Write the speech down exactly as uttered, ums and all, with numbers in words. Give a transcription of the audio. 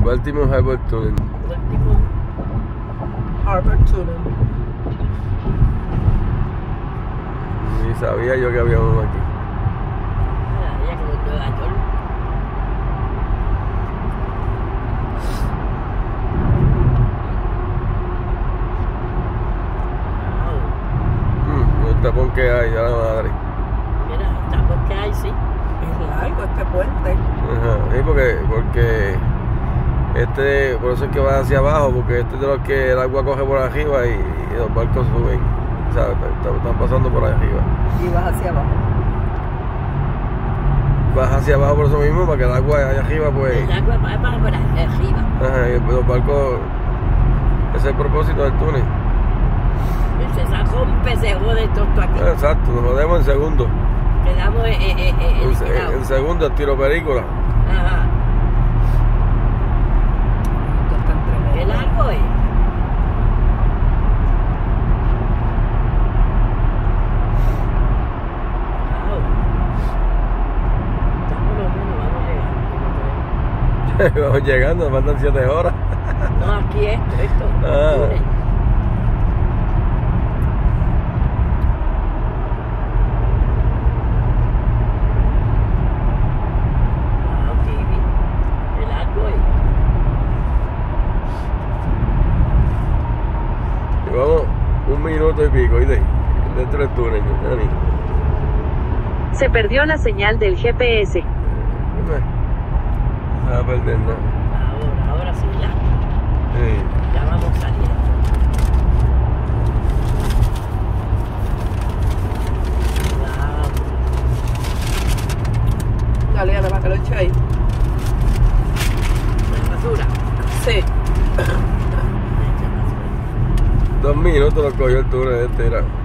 Baltimore Harbor Tunnel. Baltimore Harbor Tunnel. Ni sabía yo que había uno aquí. Ya como en Nueva York. Mm, el tapón que hay, a la madre. Mira, el tapón que hay, sí. Es largo este puente. Ajá, sí, porque, porque este, por eso es que va hacia abajo, porque este es de los que el agua coge por arriba y, y los barcos suben, o sea, están, están pasando por arriba. Y vas hacia abajo. Vas hacia abajo por eso mismo, para que el agua allá arriba, pues. El agua va para por arriba. Ajá, y los barcos, ese es el propósito del túnel. Y se rompe, se jode todo aquí. Exacto, nos jodemos en segundo. Quedamos eh, eh, eh, En, se- eliminados. en segundo, el tiro película. Ajá. ¿Qué largo es? Wow. Ya por lo menos vamos llegando. Vamos llegando, nos faltan siete horas. No, aquí esto, esto. Ah. Túnel. Wow, Kiwi. Qué largo es. Llevamos un minuto y pico, ¿oíste? Dentro del túnel, Dani. Se perdió la señal del G P S. No se va a perder nada. Ahora, ahora sí, ya. Sí. Ya vamos saliendo. Wow. Dale, Ana, para que lo eche ahí. ¿La basura? Sí. Dos minutos lo cogió el túnel este, era.